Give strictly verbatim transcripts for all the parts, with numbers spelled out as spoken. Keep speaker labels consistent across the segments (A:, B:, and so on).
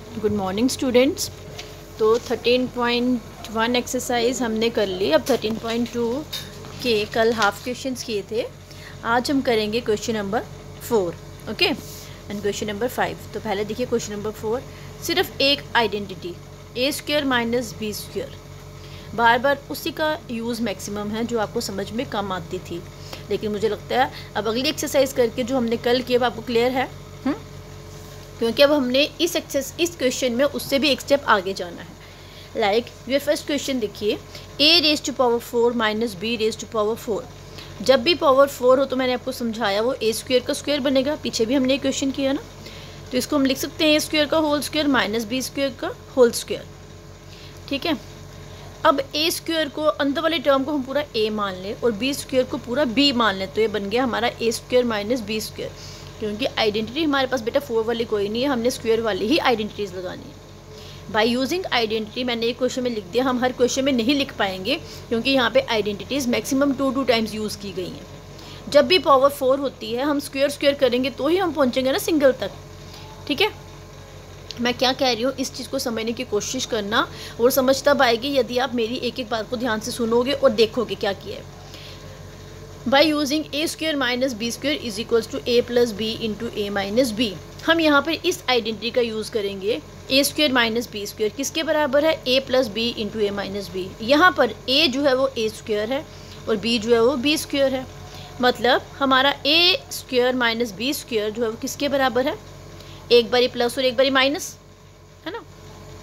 A: Good morning students. तो thirteen point one exercise हमने कर ली। अब थर्टीन पॉइंट टू के कल हाफ क्वेश्चंस किए थे, आज हम करेंगे question number four. Okay and question number five. तो पहले देखिए क्वेश्चन नंबर फोर, सिर्फ एक identity A square minus B square, बार बार उसी का यूज़ मैक्सिमम है जो आपको समझ में कम आती थी, लेकिन मुझे लगता है अब अगली एक्सरसाइज करके जो हमने कल किया वो आपको क्लियर है, हुँ? क्योंकि अब हमने इस एक्सेस इस क्वेश्चन में उससे भी एक स्टेप आगे जाना है। लाइक ये फर्स्ट क्वेश्चन देखिए, A raise to power four minus B raise to power four. जब भी पावर फोर हो तो मैंने आपको समझाया वो ए स्क्वेयर का स्क्वेयर बनेगा, पीछे भी हमने क्वेश्चन किया ना, तो इसको हम लिख सकते हैं ए स्क्वेयर का whole square minus B square का होल स्क्वेयर। ठीक है, अब ए स्क्वेयर को अंदर वाले टर्म को हम पूरा ए मान लें और बी स्क्वेयर को पूरा बी मान लें, तो ये बन गया हमारा A square minus B square. क्योंकि आइडेंटिटी हमारे पास बेटा फोर वाली कोई नहीं है, हमने स्क्वेयर वाली ही आइडेंटिटीज़ लगानी है। बाय यूजिंग आइडेंटिटी मैंने एक क्वेश्चन में लिख दिया, हम हर क्वेश्चन में नहीं लिख पाएंगे क्योंकि यहाँ पे identities maximum two two times use की गई हैं। जब भी पावर फोर होती है हम स्क्वेयर स्क्वेयर करेंगे तो ही हम पहुँचेंगे ना सिंगल तक। ठीक है, मैं क्या कह रही हूँ इस चीज़ को समझने की कोशिश करना, और समझ तब आएगी यदि आप मेरी एक एक बात को ध्यान से सुनोगे और देखोगे क्या किया है। By using A square minus B square is equals to A plus B into A minus B. हम यहाँ पर इस आइडेंटिटी का यूज़ करेंगे, A square minus B square किसके बराबर है, A plus B into A minus B. यहाँ पर ए जो है वो ए स्क्वेयर है और बी जो है वो बी स्क्वेयर है, मतलब हमारा A square minus B square जो है वो किसके बराबर है, एक बारी प्लस और एक बारी माइनस, है ना।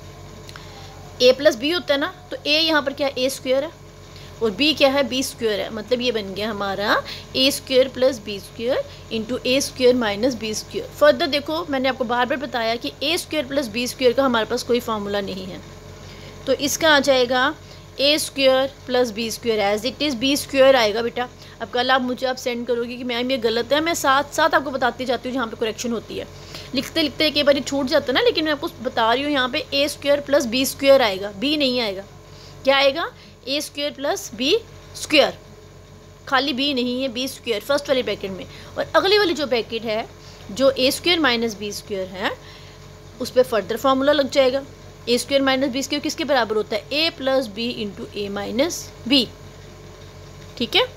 A: ए प्लस बी होता है ना, तो ए यहाँ पर क्या ए स्क्वेयर है और बी क्या है बी स्क्वेयर है, मतलब ये बन गया हमारा A square plus B square into A square minus B square. Further देखो मैंने आपको बार बार बताया कि A square plus B square का हमारे पास कोई फार्मूला नहीं है, तो इसका आ जाएगा A square plus B square as it is B square आएगा बेटा। अब कल आप मुझे आप सेंड करोगे कि मैम ये गलत है, मैं साथ साथ आपको बताती जाती हूँ जहाँ पे करेक्शन होती है। लिखते लिखते एक बार छूट जाता है ना, लेकिन मैं आपको बता रही हूँ यहाँ पे A square plus B square आएगा, बी नहीं आएगा। क्या आएगा, A square plus B square, खाली बी नहीं है, बी स्क्वेयर फर्स्ट वाले ब्रैकेट में, और अगली वाली जो ब्रैकेट है जो A square minus B square है उस पर फर्दर फार्मूला लग जाएगा। A square minus B square किसके बराबर होता है, A plus B into A minus B. ठीक है,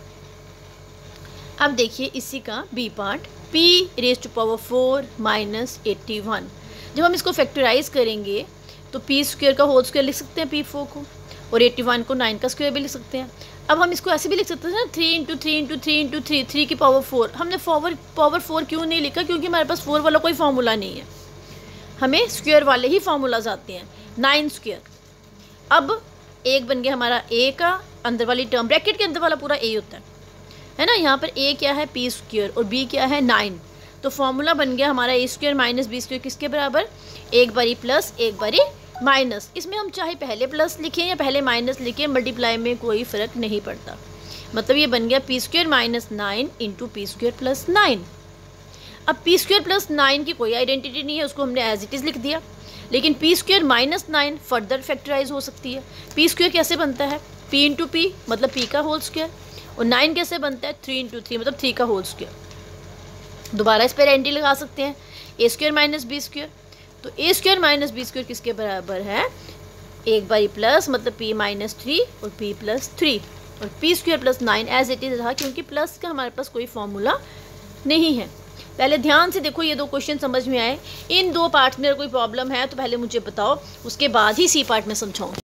A: अब देखिए इसी का B part, P raise to power four minus eighty one. जब हम इसको फैक्टराइज करेंगे तो पी स्क्वेयर का होल स्क्वेयर लिख सकते हैं पी फोर को, और एट्टी वन को नाइन का स्क्वायर भी लिख सकते हैं। अब हम इसको ऐसे भी लिख सकते हैं ना, three into three into three into three, three की पावर फोर। हमने पावर पावर फोर क्यों नहीं लिखा, क्योंकि हमारे पास फोर वाला कोई फार्मूला नहीं है, हमें स्क्वायर वाले ही फार्मूलाज आते हैं। नाइन स्क्वायर, अब एक बन गया हमारा ए का अंदर वाली टर्म, ब्रैकेट के अंदर वाला पूरा ए होता है है ना। यहाँ पर ए क्या है पी स्क्वायर और बी क्या है नाइन, तो फॉर्मूला बन गया हमारा A square minus B square किसके बराबर, एक बारी प्लस एक बारी माइनस। इसमें हम चाहे पहले प्लस लिखें या पहले माइनस लिखें, मल्टीप्लाई में कोई फ़र्क नहीं पड़ता। मतलब ये बन गया P square minus nine into P square plus nine. अब पी स्क्वायर प्लस नाइन की कोई आइडेंटिटी नहीं है, उसको हमने एज इट इज़ लिख दिया, लेकिन P square minus nine further factorize हो सकती है। पी स्क्वायर कैसे बनता है, पी इंटू पी मतलब पी का होल स्क्वायर, और नाइन कैसे बनता है, थ्री इंटू थ्री मतलब थ्री का होल स्क्वायर। दोबारा इस पर आइडेंटिटी लगा सकते हैं, A square minus B square, तो A square minus B square किसके बराबर है, एक बारी प्लस मतलब पी माइनस थ्री और पी प्लस थ्री, और P square plus nine as it is रहा क्योंकि प्लस का हमारे पास कोई फॉर्मूला नहीं है। पहले ध्यान से देखो ये दो क्वेश्चन समझ में आए, इन दो पार्ट्स में कोई प्रॉब्लम है तो पहले मुझे बताओ, उसके बाद ही सी पार्ट में समझाऊँ।